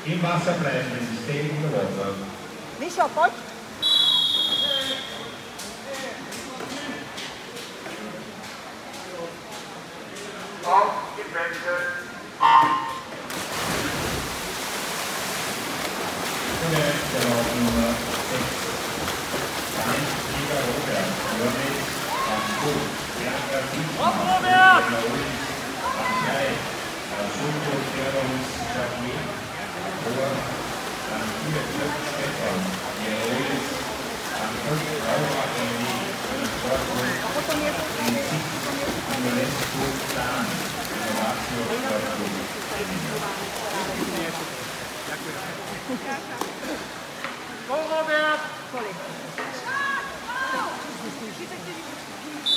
Im Wasser bleiben, wenn Sie stehen in der Wasser. Mischa, voll. Auf die Plätze. Und der Lauf Nummer 6. Ganz Sieger Robert. Johannes am Gut. Bianca Fiedmann. Robert! Am Kleid. Schulko Servus Xavier. Vor am 4 Stefan. Jerolis. Am 5 Raubach Emily. Im Sportbund. Im Sieg. Imorescu Plan. Innovatio Sportbund. Go Robert! Voll.